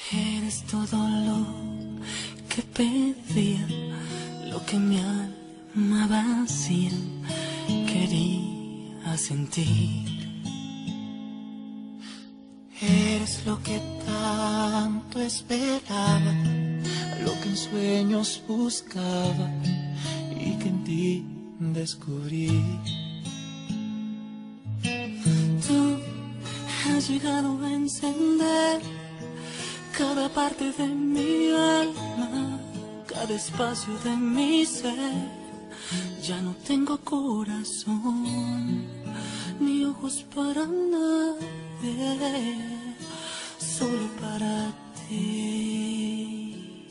Eres todo lo que pedía, lo que mi alma vacía quería sentir. Eres lo que tanto esperaba, lo que en sueños buscaba y que en ti descubrí. Tú has llegado a encender cada parte de mi alma, cada espacio de mi ser. Ya no tengo corazón ni ojos para nadie, solo para ti.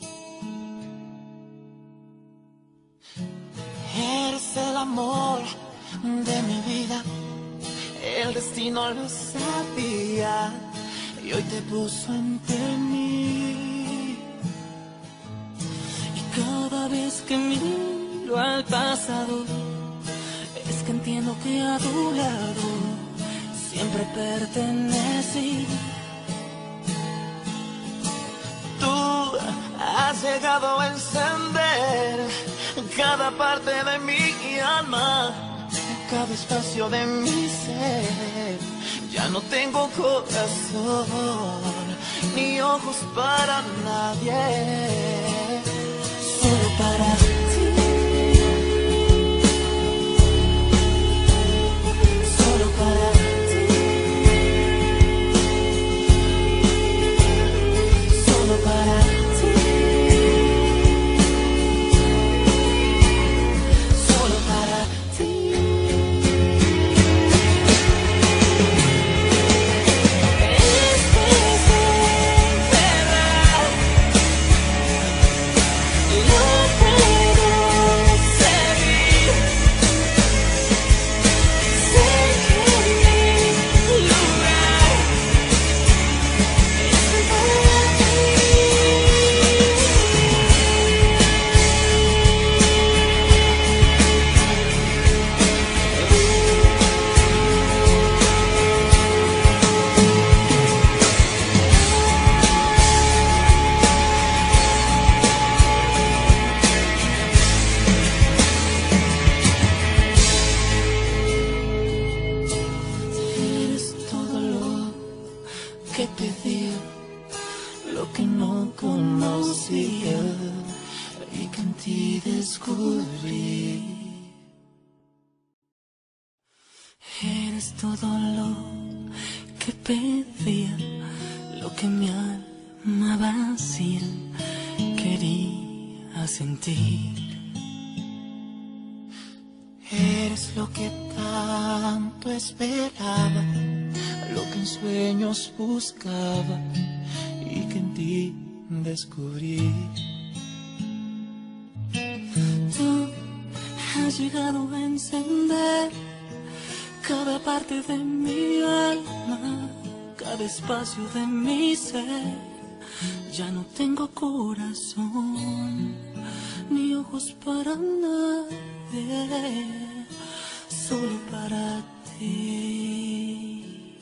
Eres el amor de mi vida, el destino lo sabía y hoy te puso ante mí. Y cada vez que miro al pasado, es que entiendo que a tu lado siempre pertenecí. Tú has llegado a encender cada parte de mi alma, cada espacio de mi ser. Ya no tengo corazón ni ojos para nadie, solo para ti. Solo para ti. Solo para ti. Solo para ti. Que pedía lo que no conocía y que en ti descubrí. Eres todo lo que pedía, lo que mi alma vacía quería sentir. Eres lo que tanto esperaba, lo que en sueños buscaba y que en ti descubrí. Tú has llegado a encender cada parte de mi alma, cada espacio de mi ser. Ya no tengo corazón ni ojos para nadie, solo para ti.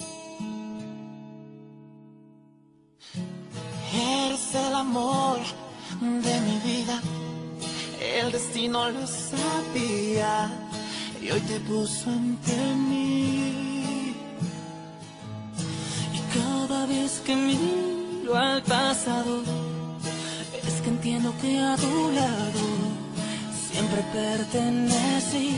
Eres el amor de mi vida, el destino lo sabía y hoy te puso ante mí. Y cada vez que miro al pasado, es que entiendo que a tu lado siempre pertenecí.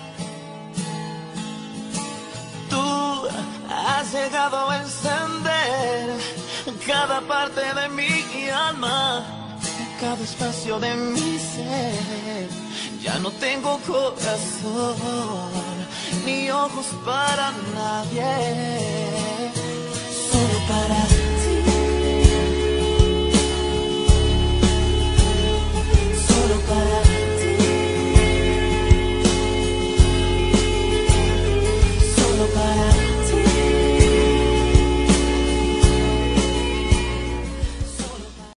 Tú has llegado a encender cada parte de mi alma, cada espacio de mi ser. Ya no tengo corazón ni ojos para nadie, solo para ti.